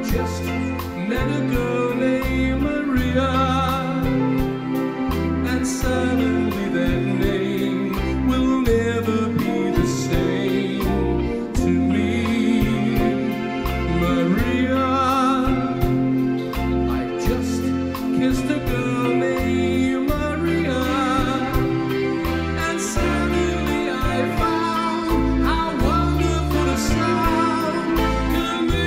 just met a girl named Maria, and suddenly that name will never be the same to me. Maria, I just kissed a girl named Maria, and suddenly I found how wonderful the sound can be.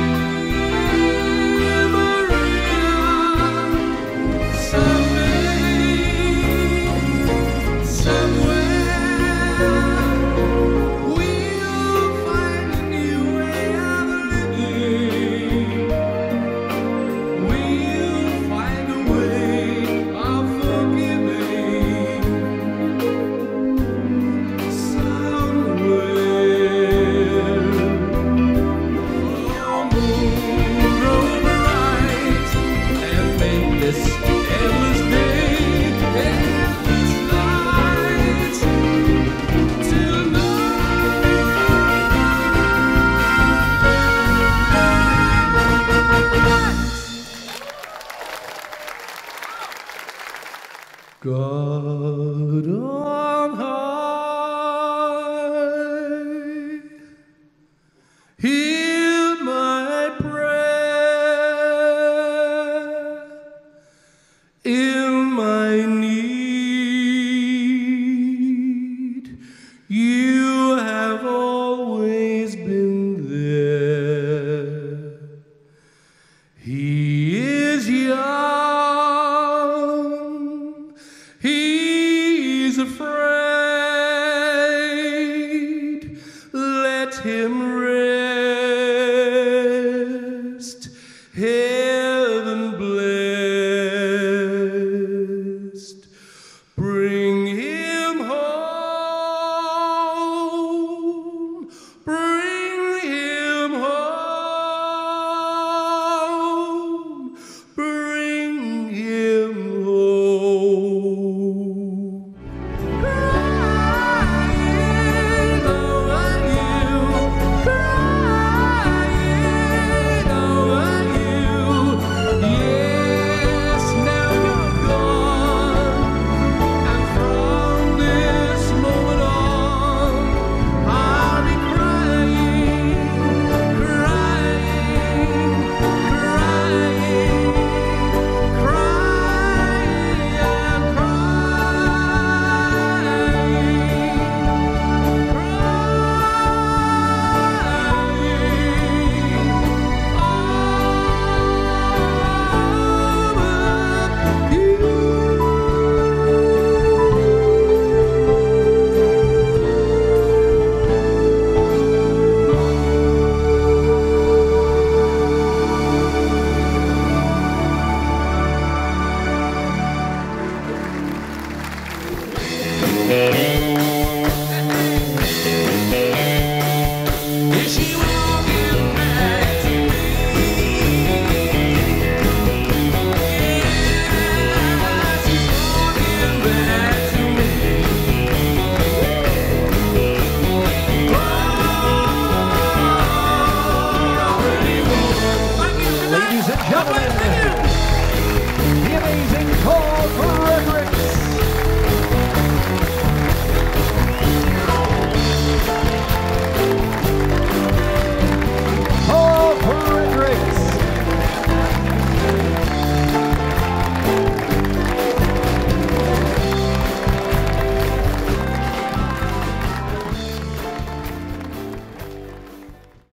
God on high, hear my prayer in my need. You have always been there. He is young, he's afraid. Let him rest.